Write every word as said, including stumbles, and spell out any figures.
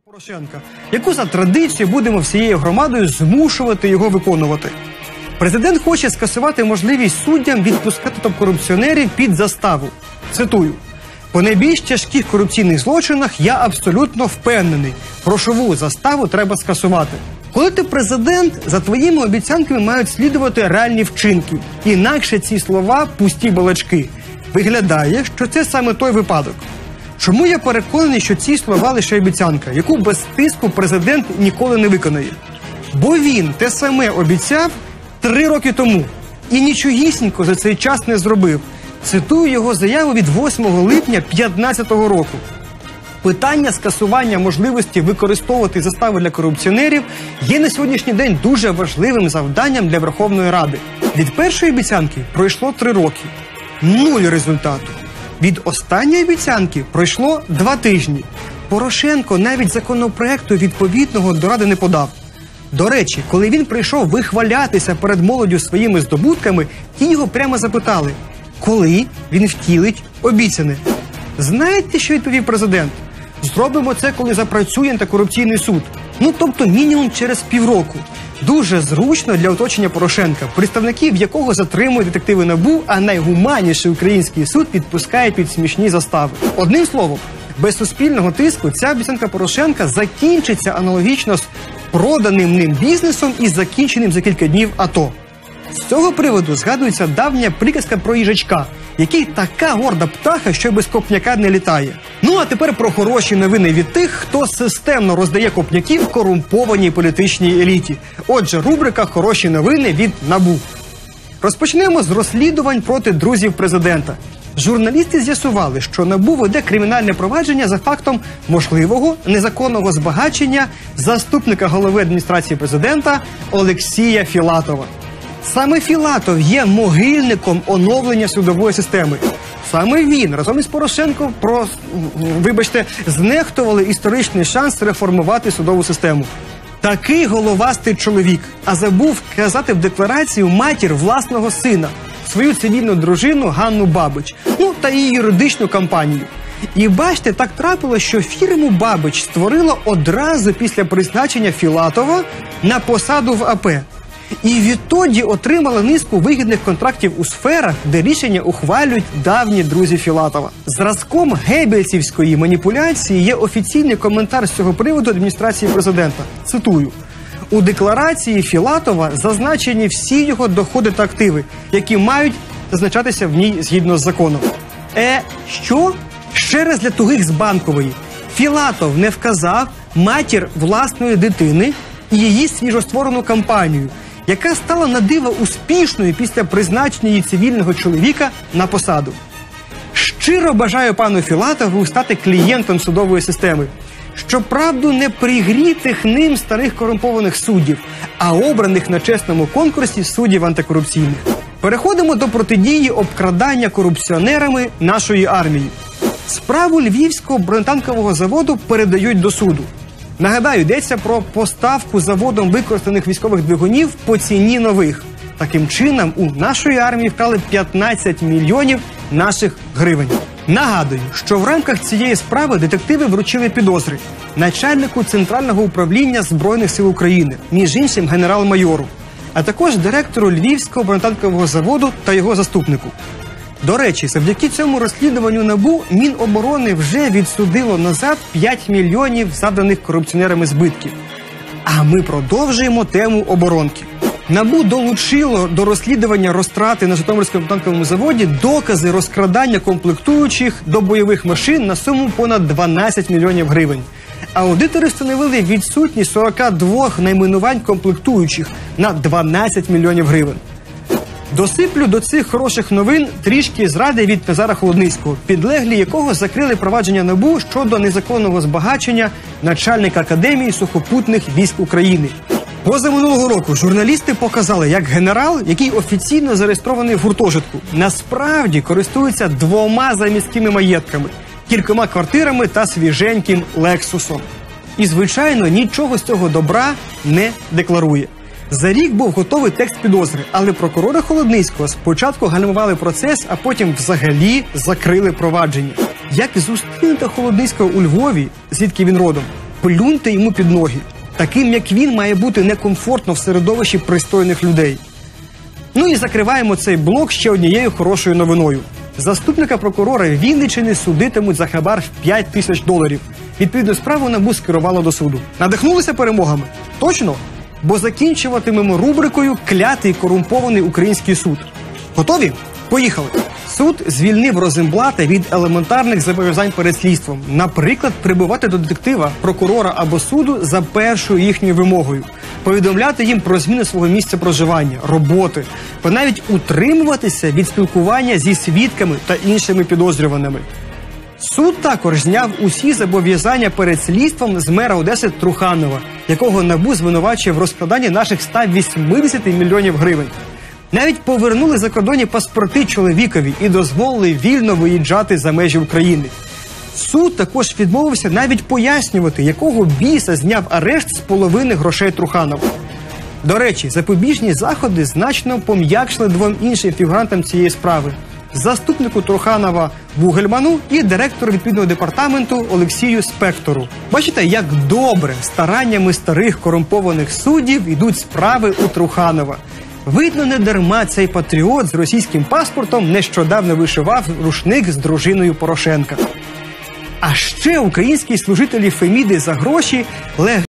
Порошенка, яку за традицією будемо всією громадою змушувати його виконувати. Президент хоче скасувати можливість суддям відпускати топ-корупціонерів під заставу. Цитую. «По найбільш тяжких корупційних злочинах я абсолютно впевнений. Грошову заставу треба скасувати». Коли ти президент, за твоїми обіцянками мають слідувати реальні вчинки. Інакше ці слова – пусті балачки. Виглядає, що це саме той випадок. Чому я переконаний, що ці слова лише обіцянка, яку без тиску президент ніколи не виконає? Бо він те саме обіцяв три роки тому і нічогісінько за цей час не зробив. Цитую його заяву від восьмого липня дві тисячі п'ятнадцятого року. Питання скасування можливості використовувати застави для корупціонерів є на сьогоднішній день дуже важливим завданням для Верховної Ради. Від першої обіцянки пройшло три роки. Нуль результату. Від останньої обіцянки пройшло два тижні. Порошенко навіть законопроекту відповідного до Ради не подав. До речі, коли він прийшов вихвалятися перед молоддю своїми здобутками, ті його прямо запитали, коли він втілить обіцяне. Знаєте, що відповів президент? Зробимо це, коли запрацює антикорупційний суд. Ну, тобто мінімум через півроку. Дуже зручно для оточення Порошенка, представників якого затримують детективи НАБУ, а найгуманніший український суд відпускає під смішні застави. Одним словом, без суспільного тиску ця обіцянка Порошенка закінчиться аналогічно з проданим ним бізнесом і закінченим за кілька днів АТО. З цього приводу згадується давня приказка про їжачка, який така горда птаха, що без копняка не літає. Ну а тепер про хороші новини від тих, хто системно роздає копняків корумпованій політичній еліті. Отже, рубрика «Хороші новини» від НАБУ. Розпочнемо з розслідувань проти друзів президента. Журналісти з'ясували, що НАБУ веде кримінальне провадження за фактом можливого незаконного збагачення заступника голови адміністрації президента Олексія Філатова. Саме Філатов є могильником оновлення судової системи. Саме він разом із Порошенком про, вибачте, знехтували історичний шанс реформувати судову систему. Такий головастий чоловік, а забув вказати в декларацію матір власного сина, свою цивільну дружину Ганну Бабич, ну та її юридичну компанію. І бачите, так трапилось, що фірму Бабич створило одразу після призначення Філатова на посаду в АП. І відтоді отримала низку вигідних контрактів у сферах, де рішення ухвалюють давні друзі Філатова. Зразком геббельсівської маніпуляції є офіційний коментар з цього приводу адміністрації президента. Цитую. У декларації Філатова зазначені всі його доходи та активи, які мають зазначатися в ній згідно з законом. Е, що? Ще раз для тугих з Банкової. Філатов не вказав матір власної дитини і її свіжостворену компанію, яка стала на диво успішною після призначення її цивільного чоловіка на посаду. Щиро бажаю пану Філатову стати клієнтом судової системи. Щоправда, не пригрітих ним старих корумпованих суддів, а обраних на чесному конкурсі суддів антикорупційних. Переходимо до протидії обкрадання корупціонерами нашої армії. Справу Львівського бронетанкового заводу передають до суду. Нагадаю, йдеться про поставку заводом використаних військових двигунів по ціні нових. Таким чином, у нашої армії вкрали п'ятнадцять мільйонів наших гривень. Нагадую, що в рамках цієї справи детективи вручили підозри начальнику Центрального управління Збройних сил України, між іншим генерал-майору, а також директору Львівського бронетанкового заводу та його заступнику. До речі, завдяки цьому розслідуванню НАБУ Міноборони вже відсудило назад п'ять мільйонів завданих корупціонерами збитків. А ми продовжуємо тему оборонки. НАБУ долучило до розслідування розтрати на Житомирському танковому заводі докази розкрадання комплектуючих до бойових машин на суму понад дванадцять мільйонів гривень. Аудитори встановили відсутність сорока двох найменувань комплектуючих на дванадцять мільйонів гривень. Досиплю до цих хороших новин трішки зради від Назара Холодницького, підлеглі якого закрили провадження НАБУ щодо незаконного збагачення начальника Академії сухопутних військ України. Позаминулого року журналісти показали, як генерал, який офіційно зареєстрований в гуртожитку, насправді користується двома заміськими маєтками, кількома квартирами та свіженьким Лексусом. І, звичайно, нічого з цього добра не декларує. За рік був готовий текст підозри, але прокурори Холодницького спочатку гальмували процес, а потім взагалі закрили провадження. Як зустрінути Холодницького у Львові, звідки він родом, плюньте йому під ноги. Таким, як він, має бути некомфортно в середовищі пристойних людей. Ну і закриваємо цей блок ще однією хорошою новиною. Заступника прокурора Вінниччини судитимуть за хабар в п'ять тисяч доларів. Відповідну справу НАБУ скерувало до суду. Надихнулися перемогами? Точно? Бо закінчуватимемо рубрикою «Клятий корумпований український суд». Готові? Поїхали! Суд звільнив Розенблата від елементарних зобов'язань перед слідством. Наприклад, прибувати до детектива, прокурора або суду за першою їхньою вимогою. Повідомляти їм про зміну свого місця проживання, роботи. Та навіть утримуватися від спілкування зі свідками та іншими підозрюваними. Суд також зняв усі зобов'язання перед слідством з мера Одеси Труханова, якого НАБУ звинувачує в розкраданні наших ста вісімдесяти мільйонів гривень. Навіть повернули закордонні паспорти чоловікові і дозволили вільно виїжджати за межі України. Суд також відмовився навіть пояснювати, якого біса зняв арешт з половини грошей Труханова. До речі, запобіжні заходи значно пом'якшили двом іншим фігурантам цієї справи – заступнику Труханова Вугельману і директору відповідного департаменту Олексію Спектору. Бачите, як добре стараннями старих корумпованих суддів йдуть справи у Труханова. Видно, не дарма цей патріот з російським паспортом нещодавно вишивав рушник з дружиною Порошенка. А ще українські служителі Феміди за гроші